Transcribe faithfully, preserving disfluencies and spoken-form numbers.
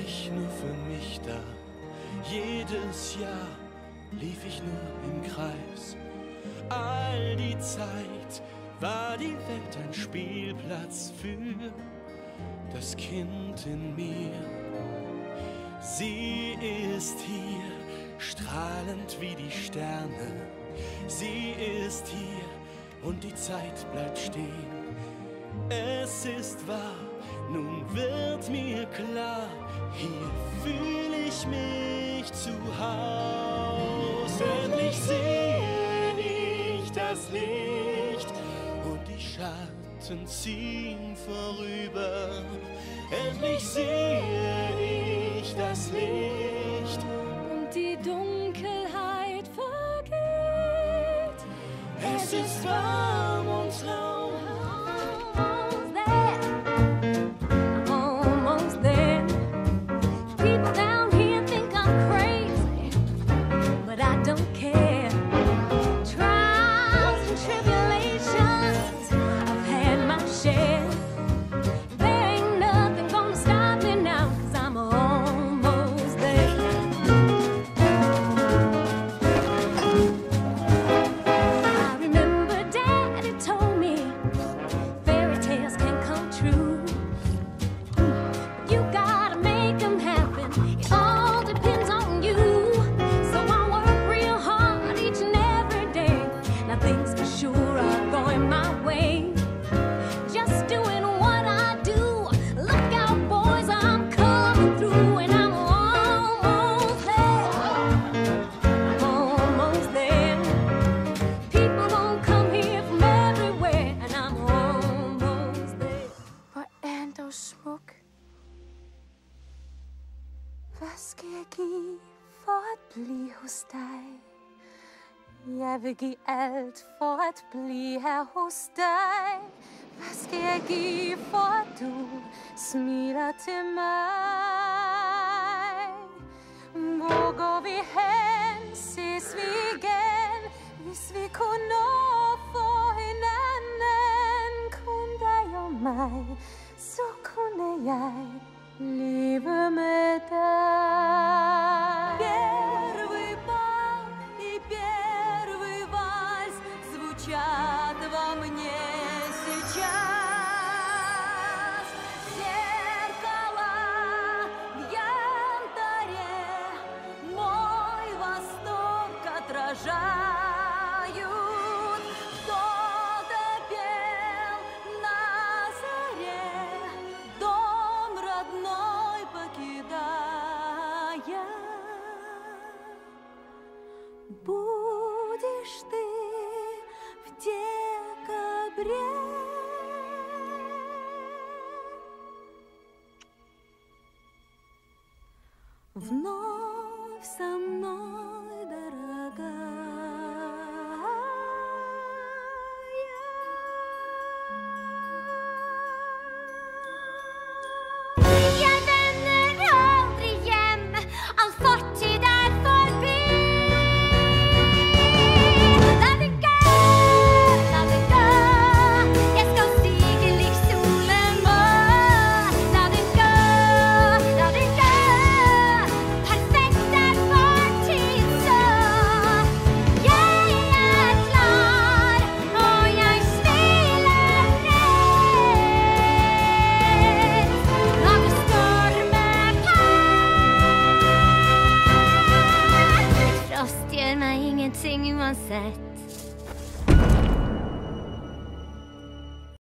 ich nur für mich da. Jedes Jahr lief ich nur im Kreis. All die Zeit war die Welt ein Spielplatz für das Kind in mir. Sie ist hier, strahlend wie die Sterne. Sie ist hier und die Zeit bleibt stehen. Es ist wahr, nun wird mir klar, hier fühle ich mich zu Haus. Endlich sehe ich das Licht und die Schatten ziehen vorüber. Endlich sehe ich das Licht und die Dunkelheit vergeht. Es ist warm und Traum. Hvad skal jeg give for at blive hos dig? Jeg vil give alt for at blive her hos dig. Hvad skal jeg give for at du smiler til mig? Hvor går vi hen? Ses vi igen? Hvis vi kunne nå for hinanden, kun dig og mig, så kunne jeg leve med dig. Первый бал и первый вальс звучат во мне сейчас. Зеркала в янтаре мой восторг отражают. Кто-то пел на заре, дом родной покидая. Будешь ты в декабре. Вновь со мной, дорогая. Jeg vender aldri hjem, all fortid er forbi. La det gå, la det gå, jeg skal stige lik solen må. La det gå, la det gå, perfekt er fortid så. Jeg er klar, og jeg spiller rett. La det storme på. Frost gjør meg ingenting uansett.